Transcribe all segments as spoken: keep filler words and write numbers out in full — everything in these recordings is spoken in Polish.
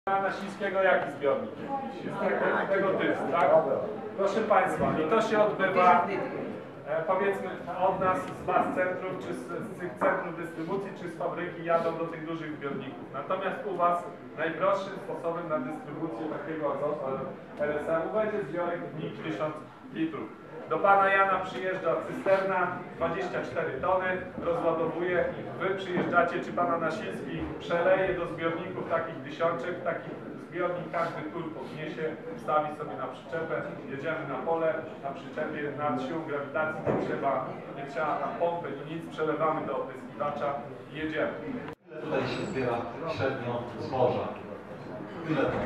Nasińskiego jaki zbiornik? Jest tego, tego typu, tak? Proszę Państwa, i to się odbywa e, powiedzmy od nas, z Was centrów, czy z, z tych centrów dystrybucji, czy z fabryki jadą do tych dużych zbiorników. Natomiast u Was najprostszym sposobem na dystrybucję takiego R S M-u będzie zbiornik w tysiąc litrów. Do Pana Jana przyjeżdża cysterna, dwadzieścia cztery tony, rozładowuje. Wy przyjeżdżacie, czy Pana Nasiński przeleje do zbiorników takich tysiączek, taki zbiornik każdy tur podniesie, stawi sobie na przyczepę, jedziemy na pole, na przyczepie, na siłą grawitacji nie trzeba, nie trzeba tam pompy i nic, przelewamy do opryskiwacza i jedziemy. Ile tutaj się zbiera średnio zboża? Ile to?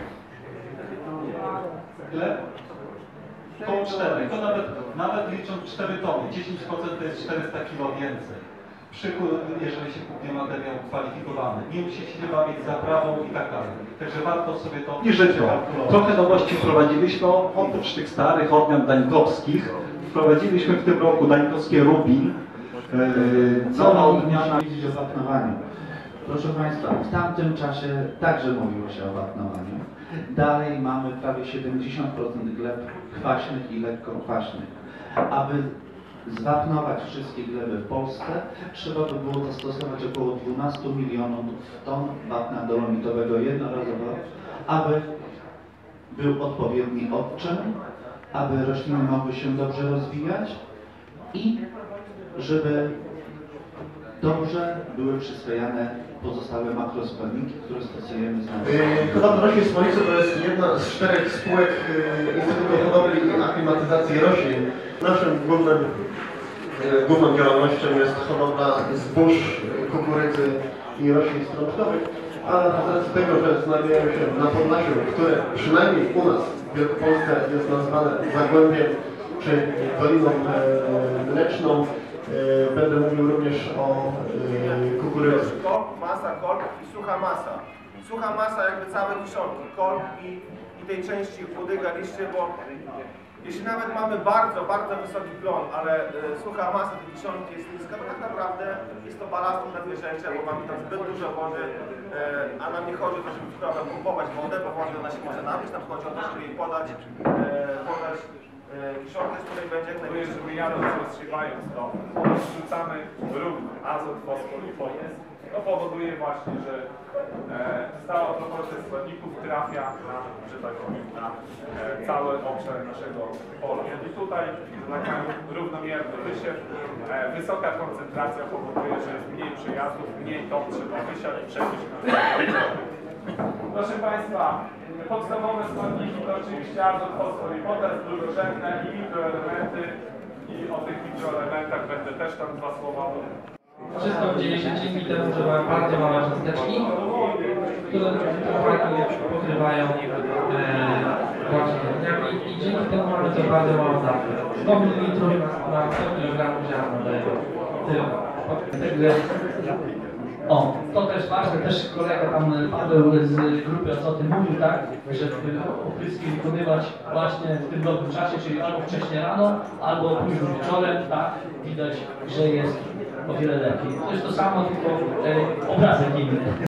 Ile? Koło cztery, to nawet, nawet licząc cztery tony, dziesięć procent to jest czterysta kilo więcej. Przykład, jeżeli się kupuje materiał kwalifikowany, nie musi się bawić zaprawą i tak dalej. Także warto sobie to I żyto. Trochę nowości wprowadziliśmy, oprócz tych starych odmian dańkowskich, wprowadziliśmy w tym roku dańkowskie Rubin. Yy, cała odmiana. Mówić o wapnowaniu. Proszę Państwa, w tamtym czasie także mówiło się o wapnowaniu. Dalej mamy prawie siedemdziesiąt procent gleb kwaśnych i lekko kwaśnych. Aby zwapnować wszystkie gleby w Polsce, trzeba by było zastosować około dwanaście milionów ton wapna dolomitowego jednorazowo, aby był odpowiedni odczyn, aby rośliny mogły się dobrze rozwijać i żeby dobrze były przyswajane pozostałe makroskładniki, które stosujemy z nami. Hodowla roślin w Smolicy to jest jedna z czterech spółek Instytutu Hodowli i Aklimatyzacji Roślin. Naszym głównym, główną działalnością jest hodowla zbóż, kukurydzy i roślin strączkowych, a z racji tego, że znajdujemy się na Podlasiu, które przynajmniej u nas w Wielkopolsce jest nazwane Zagłębiem czy Doliną Mleczną, będę mówił również o kukurydzy. Kolb, masa, kolb i sucha masa. Sucha masa jakby całe kiszonki, kolb i, i tej części łodyga liście, bo jeśli nawet mamy bardzo, bardzo wysoki plon, ale e, sucha masa tej kiszonki jest niska, to tak naprawdę jest to balastą dla zwierzęcia, bo mamy tam zbyt dużo wody, e, a nam nie chodzi o to, żeby krowę pompować wodę, bo wodę ona się może napić, nam chodzi o to, żeby jej podać, e, podać kiszonkę, z której będzie jak najmniej. Żeby jadąc, rozsiewając to, wrzucamy równo azot, fosfor i potas. To powoduje właśnie, że e, stała proporcja składników trafia na, że tak powiem, na e, cały obszar naszego pola. I tutaj znakają równomierny wysiew. E, wysoka koncentracja powoduje, że jest mniej przejazdów, mniej ton trzeba wysiać i przewieźć na Proszę Państwa, podstawowe składniki to oczywiście azot, fosfor i potas, drugorzędne i mikroelementy. I o tych mikroelementach będę też tam dwa słowa mówił. Wszystko dzieje się dzięki temu, że mają bardzo małe cząsteczki, które pokrywają e, właśnie i, i dzięki temu mamy to bardzo mało dawkę. sto mililitrów na sto kilogramów ziarna daje tyle. O, to też ważne, też kolega tam Paweł z grupy Azoty mówił, tak, że opryski wykonywać właśnie w tym dobrym czasie, czyli albo wcześnie rano, albo późno wieczorem, tak, widać, że jest o wiele lepiej. To jest to samo, tylko e, obrazek inny.